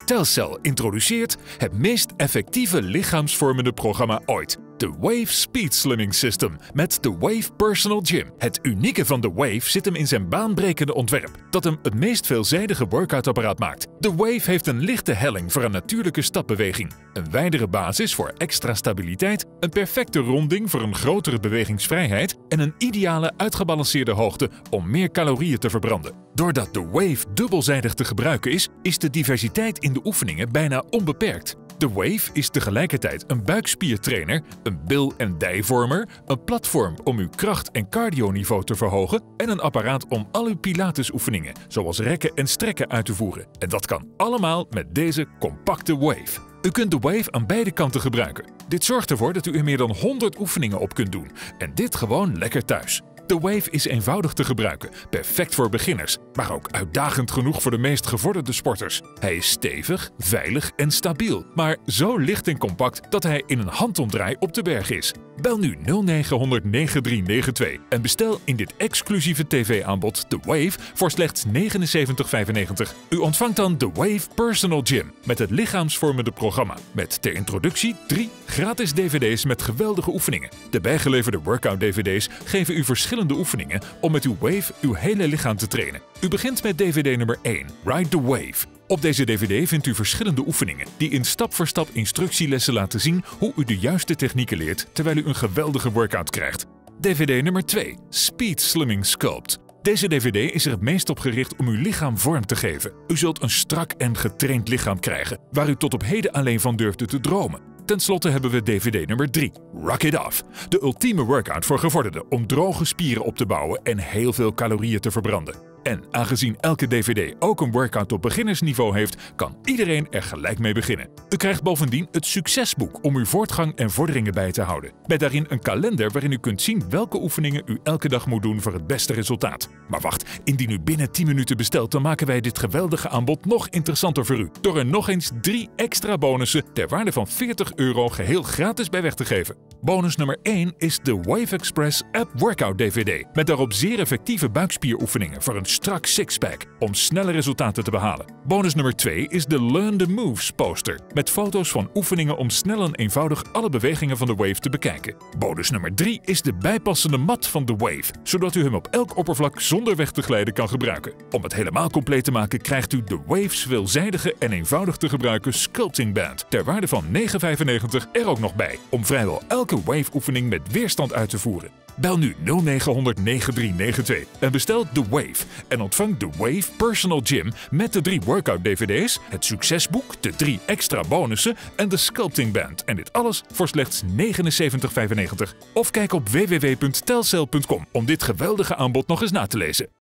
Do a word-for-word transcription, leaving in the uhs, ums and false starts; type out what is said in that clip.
Telcel introduceert het meest effectieve lichaamsvormende programma ooit. De Wave Speed Slimming System met de Wave Personal Gym. Het unieke van de Wave zit hem in zijn baanbrekende ontwerp, dat hem het meest veelzijdige workoutapparaat maakt. De Wave heeft een lichte helling voor een natuurlijke stapbeweging, een wijdere basis voor extra stabiliteit, een perfecte ronding voor een grotere bewegingsvrijheid en een ideale uitgebalanceerde hoogte om meer calorieën te verbranden. Doordat de Wave dubbelzijdig te gebruiken is, is de diversiteit in de oefeningen bijna onbeperkt. De Wave is tegelijkertijd een buikspiertrainer, een bil- en dijvormer, een platform om uw kracht- en cardioniveau te verhogen en een apparaat om al uw pilatesoefeningen, zoals rekken en strekken, uit te voeren. En dat kan allemaal met deze compacte Wave. U kunt de Wave aan beide kanten gebruiken. Dit zorgt ervoor dat u er meer dan honderd oefeningen op kunt doen. En dit gewoon lekker thuis. De Wave is eenvoudig te gebruiken, perfect voor beginners, maar ook uitdagend genoeg voor de meest gevorderde sporters. Hij is stevig, veilig en stabiel, maar zo licht en compact dat hij in een handomdraai op de berg is. Bel nu nul negen honderd negen drie negen twee en bestel in dit exclusieve tv-aanbod de Wave voor slechts negenenzeventig vijfennegentig. U ontvangt dan de Wave Personal Gym met het lichaamsvormende programma, met ter introductie drie gratis dvd's met geweldige oefeningen. De bijgeleverde workout-dvd's geven u verschillende oefeningen om met uw Wave uw hele lichaam te trainen. U begint met dvd nummer één, Ride the Wave. Op deze dvd vindt u verschillende oefeningen die in stap-voor-stap instructielessen laten zien hoe u de juiste technieken leert terwijl u een geweldige workout krijgt. dvd nummer twee, Speed Slimming Sculpt. Deze dvd is er het meest op gericht om uw lichaam vorm te geven. U zult een strak en getraind lichaam krijgen, waar u tot op heden alleen van durfde te dromen. Ten slotte hebben we dvd nummer drie, Rock It Off. De ultieme workout voor gevorderden om droge spieren op te bouwen en heel veel calorieën te verbranden. En aangezien elke dvd ook een workout op beginnersniveau heeft, kan iedereen er gelijk mee beginnen. U krijgt bovendien het succesboek om uw voortgang en vorderingen bij te houden. Met daarin een kalender waarin u kunt zien welke oefeningen u elke dag moet doen voor het beste resultaat. Maar wacht, indien u binnen tien minuten bestelt, dan maken wij dit geweldige aanbod nog interessanter voor u. Door er nog eens drie extra bonussen ter waarde van veertig euro geheel gratis bij weg te geven. Bonus nummer één is de Wave Express App Workout dvd. Met daarop zeer effectieve buikspieroefeningen voor een strak sixpack om snelle resultaten te behalen. Bonus nummer twee is de Learn the Moves poster met foto's van oefeningen om snel en eenvoudig alle bewegingen van de Wave te bekijken. Bonus nummer drie is de bijpassende mat van de Wave, zodat u hem op elk oppervlak zonder weg te glijden kan gebruiken. Om het helemaal compleet te maken krijgt u de Wave's veelzijdige en eenvoudig te gebruiken Sculpting Band ter waarde van negen vijfennegentig er ook nog bij, om vrijwel elke Wave oefening met weerstand uit te voeren. Bel nu nul negen honderd negen drie negen twee en bestel de Wave en ontvang de Wave Personal Gym met de drie workout dvd's, het succesboek, de drie extra bonussen en de Sculpting Band. En dit alles voor slechts negenenzeventig vijfennegentig. Of kijk op w w w punt telcel punt com om dit geweldige aanbod nog eens na te lezen.